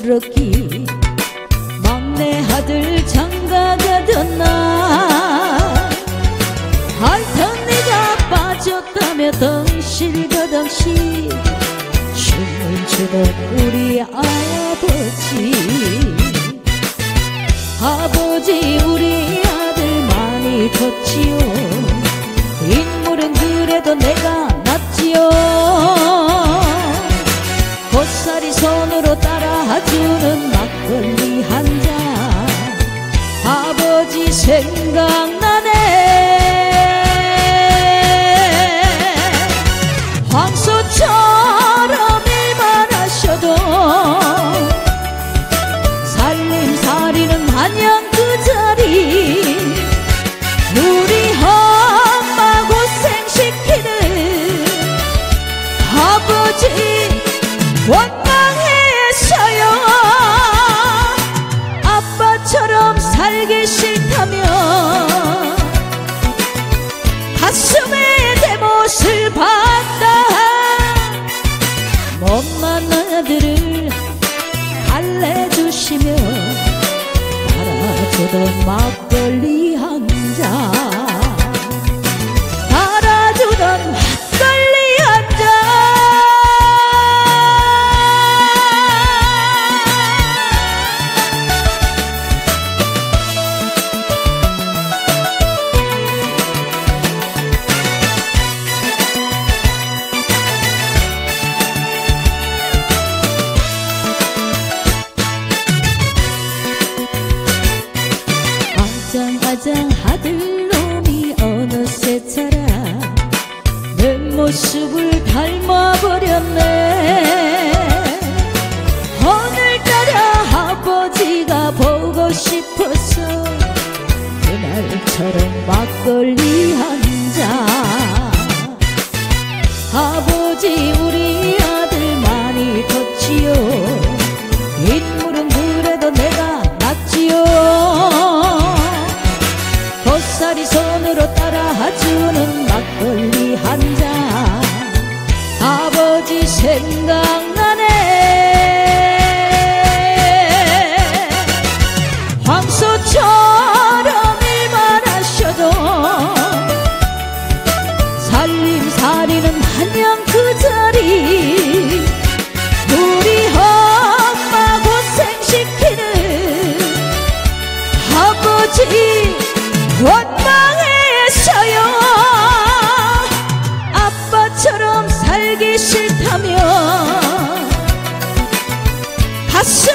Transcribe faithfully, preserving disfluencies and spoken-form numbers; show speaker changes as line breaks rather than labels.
부럽기 막내 아들 장가가던 날 알던 네가 빠졌다며 덩실거덩실 춤을 추던 우리 아버지 아버지 우리 아들 많이 컸지요. 인물은 그래도 내가 낫지요. 고사리 손으로 따라주는 막걸리 한 잔 아버지 생각나네. 황소처럼 일만 하셔도 살림살이는 마냥 그 자리 우리 엄마 고생시키는 아버지 원망했어요. 아빠처럼 살기 싫다며 가슴에 대못을 봤다. 못만 아들을 달래주시며 달아주던 막걸리 한 잔 달아주던 막걸리 한 잔. 아장 아들놈이 어느새 자라 내 모습을 닮아버렸네. 오늘따라 아버지가 보고 싶어서 그날처럼 막걸리 한 잔. 아버지 우리 아들 많이 컸지요. 인물은 그래도 내가 낫지요. 고사리 손으로 따라주는 막걸리 한 잔 아버지 생각나네. 황소처럼 일만 하셔도 살림살이는 마냥 그 자리 우리 엄마 고생시키는 아버지 원망했어요. 아빠처럼 살기 싫다며 가슴